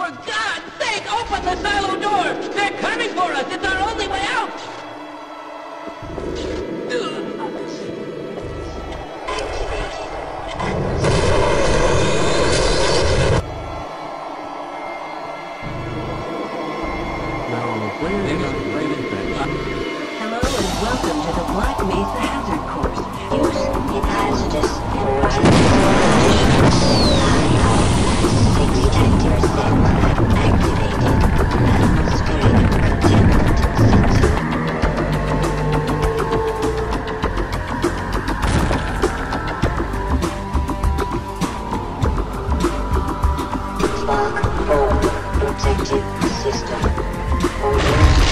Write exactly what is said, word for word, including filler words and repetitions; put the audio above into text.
For God's sake, open the silo door! They're coming for us! It's our only way out! Hello and welcome to the Black Mesa Hazard Course. Use the hazardous six-sector standby activated. Atmospheric containment sensor. Spark four protective system. Orders.